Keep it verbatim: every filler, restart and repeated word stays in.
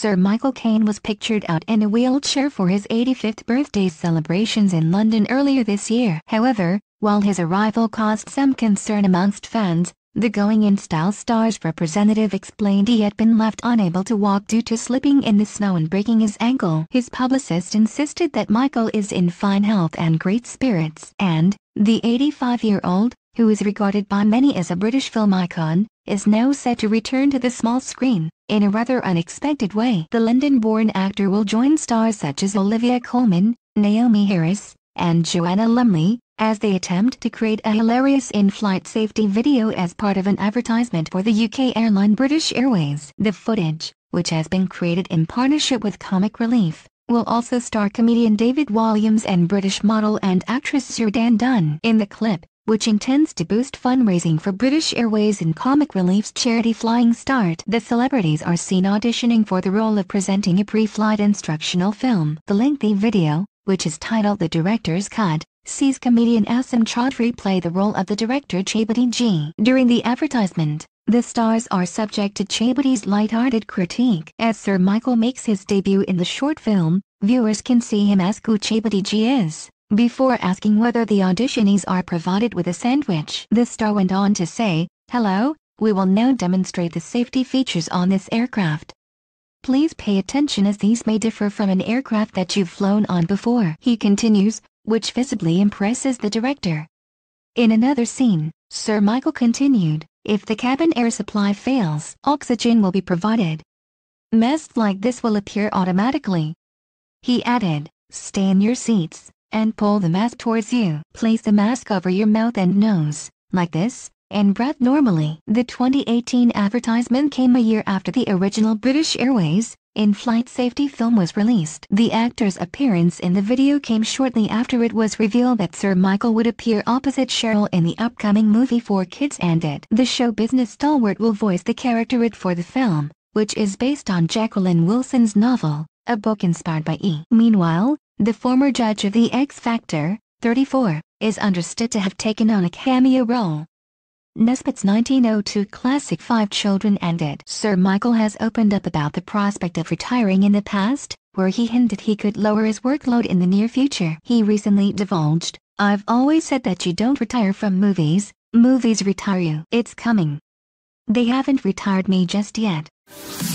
Sir Michael Caine was pictured out in a wheelchair for his eighty-fifth birthday celebrations in London earlier this year. However, while his arrival caused some concern amongst fans, the Going in Style star's representative explained he had been left unable to walk due to slipping in the snow and breaking his ankle. His publicist insisted that Michael is in fine health and great spirits. And, the eighty-five-year-old, who is regarded by many as a British film icon, is now set to return to the small screen, in a rather unexpected way. The London-born actor will join stars such as Olivia Colman, Naomi Harris, and Joanna Lumley, as they attempt to create a hilarious in-flight safety video as part of an advertisement for the U K airline British Airways. The footage, which has been created in partnership with Comic Relief, will also star comedian David Walliams and British model and actress Zerdan Dunn. In the clip, which intends to boost fundraising for British Airways and Comic Relief's charity Flying Start, the celebrities are seen auditioning for the role of presenting a pre-flight instructional film. The lengthy video, which is titled The Director's Cut, sees comedian Asim Chaudhry play the role of the director Chaibati G. During the advertisement, the stars are subject to Chaibati's light-hearted critique. As Sir Michael makes his debut in the short film, viewers can see him ask who Chaibati G is, before asking whether the auditionees are provided with a sandwich. The star went on to say, "Hello, we will now demonstrate the safety features on this aircraft. Please pay attention as these may differ from an aircraft that you've flown on before," he continues, which visibly impresses the director. In another scene, Sir Michael continued, "If the cabin air supply fails, oxygen will be provided. Masks like this will appear automatically." He added, "Stay in your seats, and pull the mask towards you. Place the mask over your mouth and nose, like this, and breathe normally." The twenty eighteen advertisement came a year after the original British Airways in-flight safety film was released. The actor's appearance in the video came shortly after it was revealed that Sir Michael would appear opposite Cheryl in the upcoming movie for kids, and it. The show business stalwart will voice the character It for the film, which is based on Jacqueline Wilson's novel, a book inspired by E. Meanwhile, the former judge of the X Factor, thirty-four, is understood to have taken on a cameo role. Nesbitt's nineteen oh two classic Five Children and It. Sir Michael has opened up about the prospect of retiring in the past, where he hinted he could lower his workload in the near future. He recently divulged, "I've always said that you don't retire from movies, movies retire you. It's coming. They haven't retired me just yet."